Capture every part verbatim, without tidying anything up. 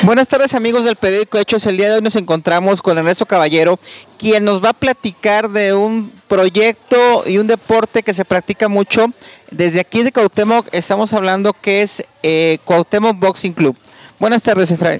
Buenas tardes, amigos del periódico Hechos. El día de hoy nos encontramos con Ernesto Caballero, quien nos va a platicar de un proyecto y un deporte que se practica mucho. Desde aquí de Cuauhtémoc estamos hablando que es eh, Cuauhtémoc Boxing Club. Buenas tardes, Efraín.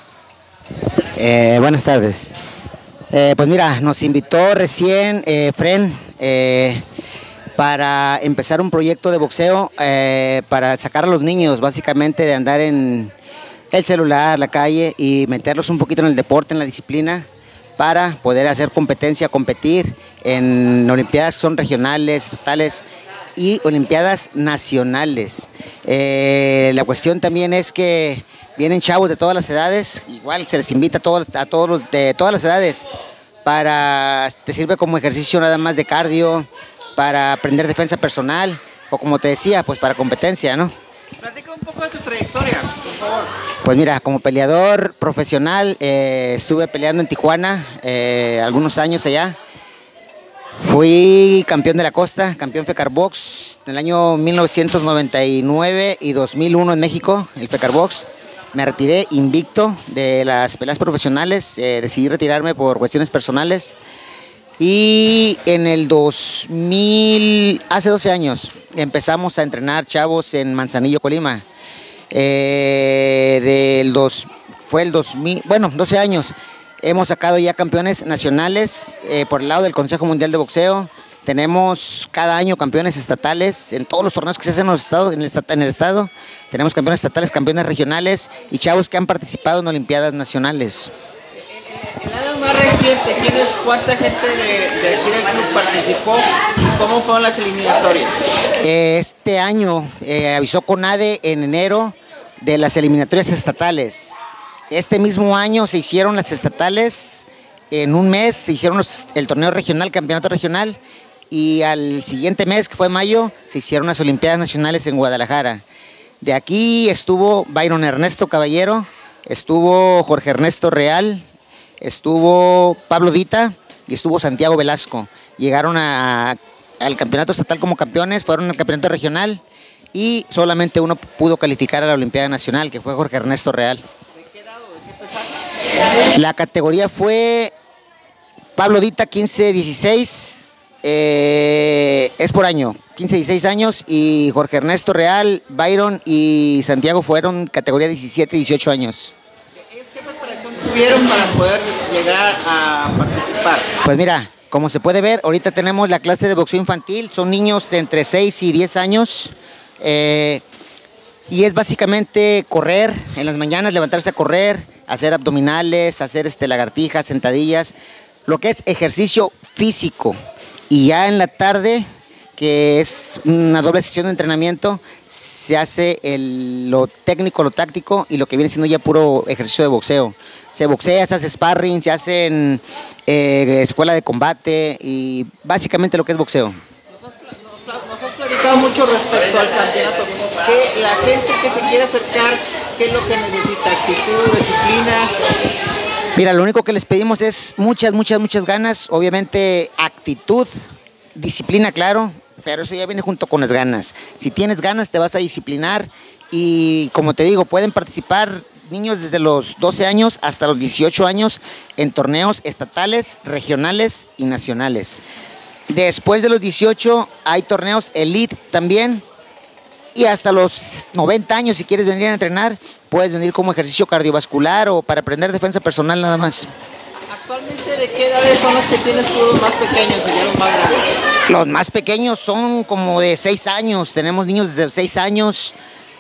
Eh, buenas tardes. Eh, pues mira, nos invitó recién eh, Fren eh, para empezar un proyecto de boxeo eh, para sacar a los niños básicamente de andar en el celular, la calle, y meterlos un poquito en el deporte, en la disciplina, para poder hacer competencia, competir en olimpiadas que son regionales, estatales y olimpiadas nacionales. Eh, la cuestión también es que vienen chavos de todas las edades, igual se les invita a todos, a todos los de todas las edades, para, te sirve como ejercicio nada más de cardio, para aprender defensa personal, o como te decía, pues para competencia, ¿no? Platica un poco de tu trayectoria, por favor. Pues mira, como peleador profesional, eh, estuve peleando en Tijuana eh, algunos años allá. Fui campeón de la costa, campeón FECAR Box en el año mil novecientos noventa y nueve y dos mil uno en México, el FECAR Box. Me retiré invicto de las peleas profesionales, eh, decidí retirarme por cuestiones personales. Y en el dos mil, hace doce años, empezamos a entrenar chavos en Manzanillo, Colima. Eh, del dos, fue el dos mil, bueno, doce años. Hemos sacado ya campeones nacionales eh, por el lado del Consejo Mundial de Boxeo. Tenemos cada año campeones estatales en todos los torneos que se hacen en, los estados, en, el, en el estado. Tenemos campeones estatales, campeones regionales y chavos que han participado en olimpiadas nacionales. El año más reciente, ¿quiénes, ¿cuánta gente de, de aquí del club participó y cómo fueron las eliminatorias? Este año eh, avisó CONADE en enero de las eliminatorias estatales. Este mismo año se hicieron las estatales, en un mes se hicieron los, el torneo regional, campeonato regional, y al siguiente mes, que fue mayo, se hicieron las olimpiadas nacionales en Guadalajara. De aquí estuvo Byron Ernesto Caballero, estuvo Jorge Ernesto Real, estuvo Pablo Dita y estuvo Santiago Velasco. Llegaron a, al campeonato estatal como campeones, fueron al campeonato regional y solamente uno pudo calificar a la Olimpiada Nacional, que fue Jorge Ernesto Real. ¿De qué edad o de qué pesaje? La categoría fue Pablo Dita quince dieciséis, eh, es por año, quince dieciséis años, y Jorge Ernesto Real, Byron y Santiago fueron categoría diecisiete dieciocho años. ¿Qué preparación tuvieron para poder llegar a participar? Pues mira, como se puede ver, ahorita tenemos la clase de boxeo infantil, son niños de entre seis y diez años, eh, y es básicamente correr en las mañanas, levantarse a correr, hacer abdominales, hacer este, lagartijas, sentadillas, lo que es ejercicio físico. Y ya en la tarde, que es una doble sesión de entrenamiento, se hace el, lo técnico, lo táctico y lo que viene siendo ya puro ejercicio de boxeo. Se boxea, se hace sparring, se hace eh, escuela de combate y básicamente lo que es boxeo. Nos has, nos has platicado mucho respecto al campeonato. Que la gente que se quiere acercar, ¿qué es lo que necesita? ¿Actitud, disciplina? Mira, lo único que les pedimos es muchas, muchas, muchas ganas, obviamente actitud, disciplina, claro, pero eso ya viene junto con las ganas. Si tienes ganas te vas a disciplinar y, como te digo, pueden participar niños desde los doce años hasta los dieciocho años en torneos estatales, regionales y nacionales. Después de los dieciocho hay torneos elite también, y hasta los noventa años, si quieres venir a entrenar, puedes venir como ejercicio cardiovascular o para aprender defensa personal nada más. ¿Actualmente de qué edades son los que tienes tú, los más pequeños y ya los más grandes? Los más pequeños son como de seis años, tenemos niños desde seis años,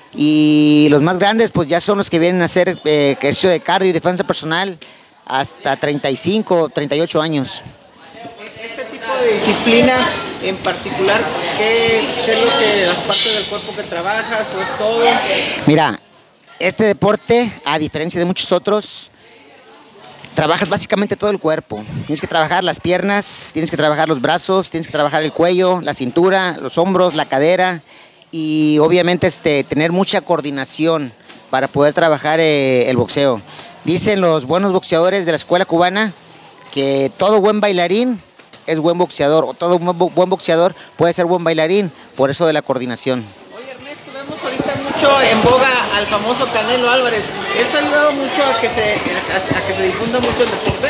y los más grandes pues ya son los que vienen a hacer eh, ejercicio de cardio y defensa personal hasta treinta y cinco, treinta y ocho años. Este tipo de disciplina en particular, ¿qué, qué es lo que, las partes del cuerpo que trabajas o es todo? Mira, este deporte, a diferencia de muchos otros, trabajas básicamente todo el cuerpo. Tienes que trabajar las piernas, tienes que trabajar los brazos, tienes que trabajar el cuello, la cintura, los hombros, la cadera y obviamente este, tener mucha coordinación para poder trabajar eh, el boxeo. Dicen los buenos boxeadores de la escuela cubana que todo buen bailarín es buen boxeador, o todo buen boxeador puede ser buen bailarín, por eso de la coordinación. Oye, Ernesto, vemos ahorita mucho en boga a al famoso Canelo Álvarez. ¿Eso ha ayudado mucho a que se, a, a que se difunda mucho el deporte?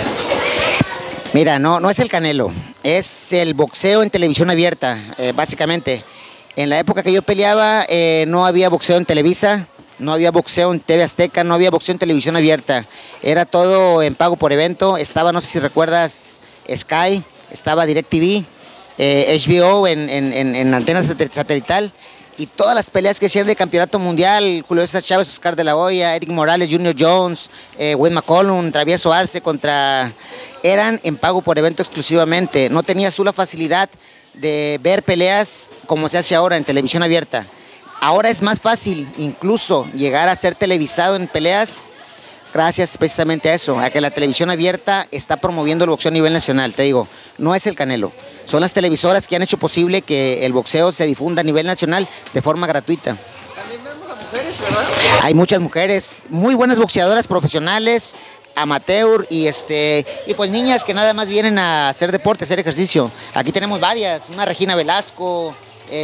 Mira, no, no es el Canelo, es el boxeo en televisión abierta, eh, básicamente. En la época que yo peleaba eh, no había boxeo en Televisa, no había boxeo en T V Azteca, no había boxeo en televisión abierta. Era todo en pago por evento. Estaba, no sé si recuerdas, Sky, estaba DirecTV, eh, H B O en, en, en, en antena satelital. Y todas las peleas que hacían de campeonato mundial, Julio César Chávez, Oscar de la Hoya, Eric Morales, Junior Jones, eh, Wade McCollum, Travieso Arce contra... eran en pago por evento exclusivamente. No tenías tú la facilidad de ver peleas como se hace ahora en televisión abierta. Ahora es más fácil incluso llegar a ser televisado en peleas gracias precisamente a eso, a que la televisión abierta está promoviendo el boxeo a nivel nacional. Te digo, no es el Canelo, son las televisoras que han hecho posible que el boxeo se difunda a nivel nacional de forma gratuita. También vemos a mujeres, ¿verdad? Hay muchas mujeres, muy buenas boxeadoras profesionales, amateur y este y pues niñas que nada más vienen a hacer deporte, a hacer ejercicio. Aquí tenemos varias, una Regina Velasco,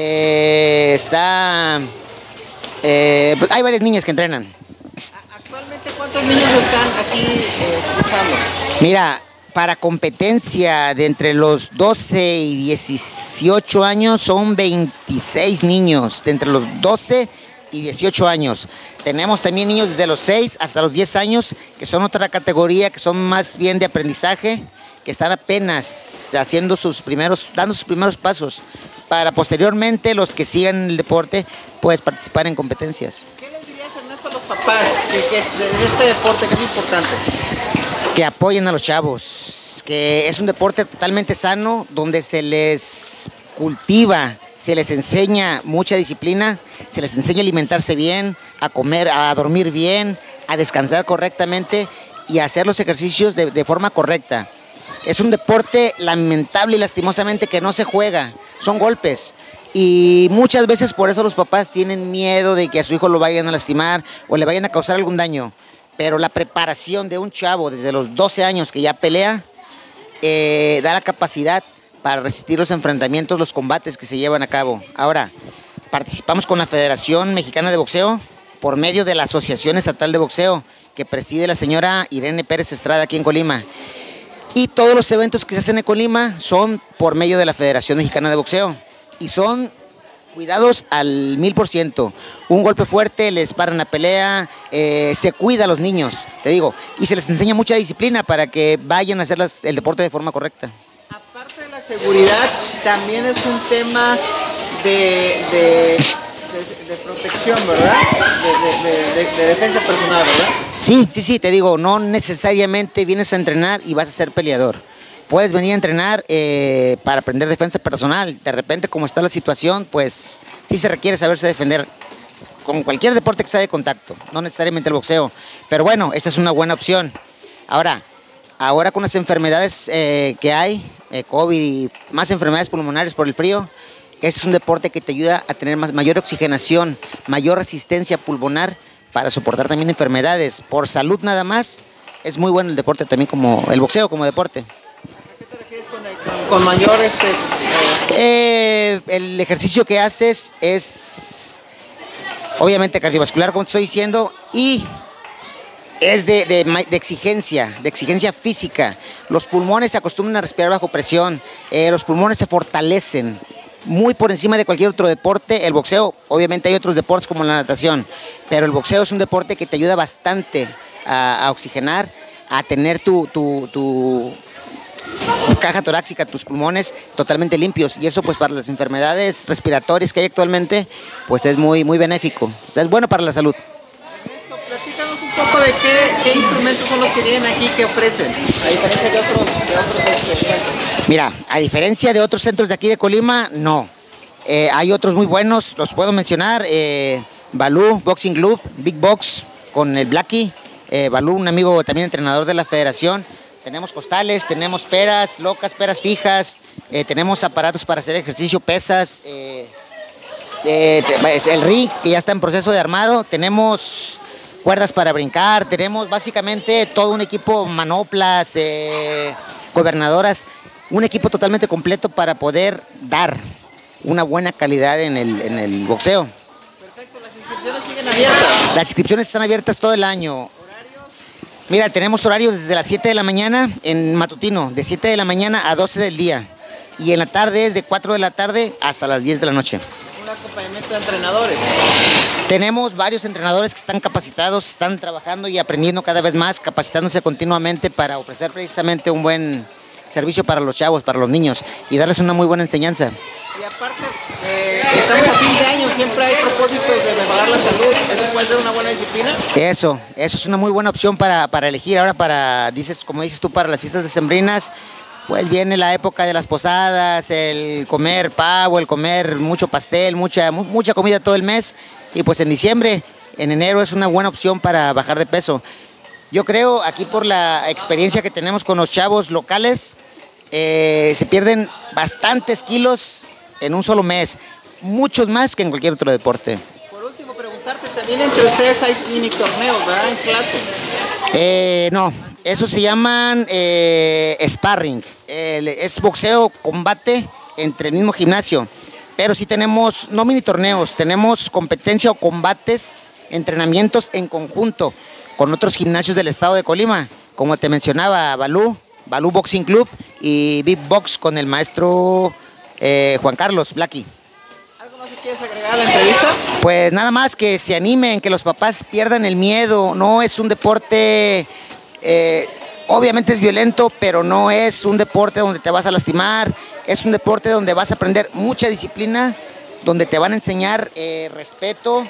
eh, está, eh, pues hay varias niñas que entrenan. ¿Actualmente cuántos niños están aquí eh, escuchando? Mira, para competencia de entre los doce y dieciocho años son veintiséis niños, de entre los doce y dieciocho años. Tenemos también niños desde los seis hasta los diez años, que son otra categoría, que son más bien de aprendizaje, que están apenas haciendo sus primeros, dando sus primeros pasos, para posteriormente los que sigan el deporte, pues participar en competencias. ¿Qué les dirías, Ernesto, a los papás que, que es de este deporte que es importante? Que apoyen a los chavos, que es un deporte totalmente sano, donde se les cultiva, se les enseña mucha disciplina, se les enseña a alimentarse bien, a comer, a dormir bien, a descansar correctamente y a hacer los ejercicios de, de forma correcta. Es un deporte lamentable y lastimosamente que no se juega, son golpes. Y muchas veces por eso los papás tienen miedo de que a su hijo lo vayan a lastimar o le vayan a causar algún daño. Pero la preparación de un chavo desde los doce años que ya pelea, eh, da la capacidad para resistir los enfrentamientos, los combates que se llevan a cabo. Ahora, participamos con la Federación Mexicana de Boxeo por medio de la Asociación Estatal de Boxeo que preside la señora Irene Pérez Estrada aquí en Colima. Y todos los eventos que se hacen en Colima son por medio de la Federación Mexicana de Boxeo y son cuidados al mil por ciento. Un golpe fuerte, les paran la pelea, eh, se cuida a los niños, te digo, y se les enseña mucha disciplina para que vayan a hacer las, el deporte de forma correcta. Aparte de la seguridad, también es un tema de, de, de, de protección, ¿verdad? De, de, de, de defensa personal, ¿verdad? Sí, sí, sí, te digo, no necesariamente vienes a entrenar y vas a ser peleador. Puedes venir a entrenar eh, para aprender defensa personal. De repente, como está la situación, pues sí se requiere saberse defender con cualquier deporte que sea de contacto, no necesariamente el boxeo. Pero bueno, esta es una buena opción. Ahora, ahora con las enfermedades eh, que hay, eh, COVID y más enfermedades pulmonares por el frío, este es un deporte que te ayuda a tener más, mayor oxigenación, mayor resistencia pulmonar para soportar también enfermedades. Por salud nada más, es muy bueno el deporte también, como el boxeo como deporte. Con, con mayor este eh, el ejercicio que haces es obviamente cardiovascular, como te estoy diciendo, y es de, de, de exigencia, de exigencia física. Los pulmones se acostumbran a respirar bajo presión, eh, los pulmones se fortalecen muy por encima de cualquier otro deporte. El boxeo, obviamente hay otros deportes como la natación, pero el boxeo es un deporte que te ayuda bastante a, a oxigenar, a tener tu, tu, tu caja torácica, tus pulmones totalmente limpios, y eso pues para las enfermedades respiratorias que hay actualmente pues es muy, muy benéfico, o sea, es bueno para la salud. Ernesto, platícanos un poco de qué, qué instrumentos son los que tienen aquí, que ofrecen, a diferencia de otros, de otros centros. Mira, a diferencia de otros centros de aquí de Colima, no. Eh, hay otros muy buenos, los puedo mencionar, eh, Balú Boxing Club, Big Box con el Blacky, eh, Balú, un amigo también entrenador de la federación. Tenemos costales, tenemos peras locas, peras fijas, eh, tenemos aparatos para hacer ejercicio, pesas, eh, eh, el ring que ya está en proceso de armado, tenemos cuerdas para brincar, tenemos básicamente todo un equipo, manoplas, eh, gobernadoras, un equipo totalmente completo para poder dar una buena calidad en el, en el boxeo. Perfecto, las inscripciones siguen ¿Siguen abiertas? Las inscripciones están abiertas todo el año. Mira, tenemos horarios desde las siete de la mañana en matutino, de siete de la mañana a doce del día. Y en la tarde es de cuatro de la tarde hasta las diez de la noche. Un acompañamiento de entrenadores. Tenemos varios entrenadores que están capacitados, están trabajando y aprendiendo cada vez más, capacitándose continuamente para ofrecer precisamente un buen servicio para los chavos, para los niños y darles una muy buena enseñanza. Y aparte, eh, estamos a fin de año, siempre hay propósitos de mejorar la salud, ¿eso puede ser una buena disciplina? Eso, eso es una muy buena opción para, para elegir. Ahora para, dices, como dices tú, para las fiestas decembrinas, pues viene la época de las posadas, el comer pavo, el comer mucho pastel, mucha, mucha comida todo el mes. Y pues en diciembre, en enero es una buena opción para bajar de peso. Yo creo, aquí por la experiencia que tenemos con los chavos locales, eh, se pierden bastantes kilos en un solo mes, muchos más que en cualquier otro deporte. Por último, preguntarte, también entre ustedes hay mini torneos, ¿verdad? En clase. Eh, no, esos se llaman eh, sparring, eh, es boxeo, combate entre el mismo gimnasio, pero sí tenemos, no mini torneos, tenemos competencia o combates, entrenamientos en conjunto con otros gimnasios del estado de Colima, como te mencionaba, Balú, Balú Boxing Club y Big Box con el maestro eh, Juan Carlos Blacky. ¿Algo más que quieres agregar a la entrevista? Pues nada más que se animen, que los papás pierdan el miedo. No es un deporte, eh, obviamente es violento, pero no es un deporte donde te vas a lastimar. Es un deporte donde vas a aprender mucha disciplina, donde te van a enseñar eh, respeto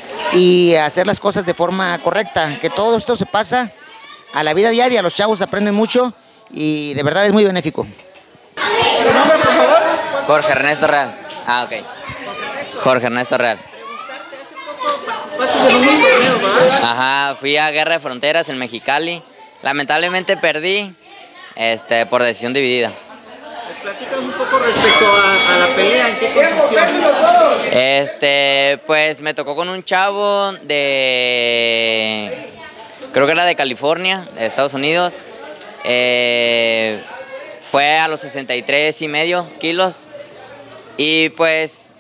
y hacer las cosas de forma correcta. Que todo esto se pasa a la vida diaria, los chavos aprenden mucho y de verdad es muy benéfico. ¿Tu nombre, por favor? Jorge Ernesto Real. Ah, ok. Jorge Ernesto Real. Preguntarte, hace poco participaste en un mini torneo, ¿verdad? Ajá, fui a Guerra de Fronteras en Mexicali. Lamentablemente perdí este, por decisión dividida. Platícanos un poco respecto a, a la pelea, ¿en qué consistió? Este, pues me tocó con un chavo de, creo que era de California, de Estados Unidos. Eh, fue a los sesenta y tres y medio kilos y pues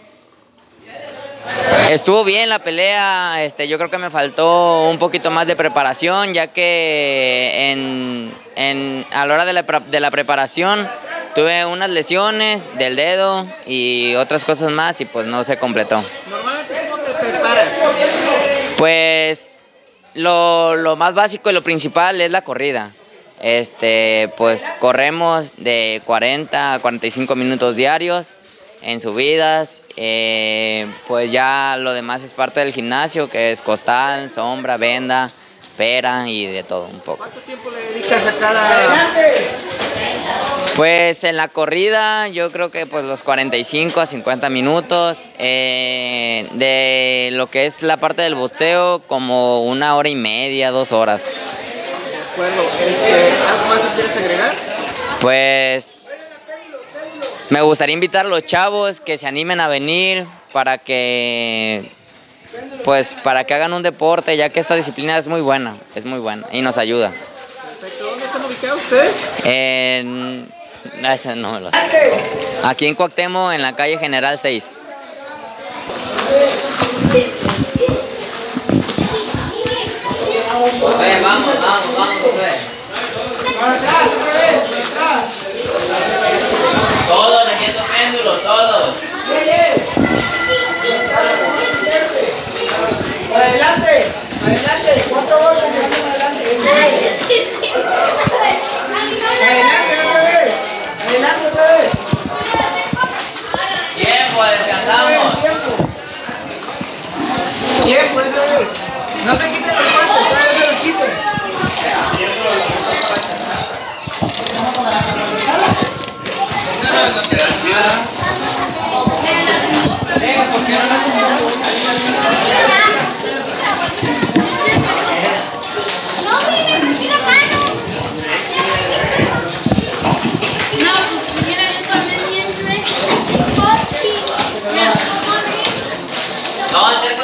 estuvo bien la pelea. Este, yo creo que me faltó un poquito más de preparación, ya que en, en, a la hora de la, de la preparación tuve unas lesiones del dedo y otras cosas más y pues no se completó. ¿Normalmente cómo te preparas? Pues lo, lo más básico y lo principal es la corrida. Este, pues corremos de cuarenta a cuarenta y cinco minutos diarios en subidas. Eh, pues ya lo demás es parte del gimnasio, que es costal, sombra, venda, pera y de todo un poco. ¿Cuánto tiempo le dedicas a cada...? Pues en la corrida yo creo que pues los cuarenta y cinco a cincuenta minutos, eh, de lo que es la parte del boxeo como una hora y media, dos horas. De acuerdo, este, ¿algo más que quieres agregar? Pues me gustaría invitar a los chavos que se animen a venir para que pues para que hagan un deporte, ya que esta disciplina es muy buena, es muy buena y nos ayuda. Perfecto, ¿dónde están ubicados ustedes? En no, ese no me lo sé. Aquí en Cuauhtémoc, en la calle General seis. José, vamos, vamos, vamos, José. Todos haciendo péndulos, todos. Adelante, adelante, cuatro golpes y pasan adelante. Adelante otra vez, adelante otra vez. Tiempo, descansamos. Tiempo, tiempo, esa vez. No se quiten los guantes, todavía se los quiten. Vamos a hacer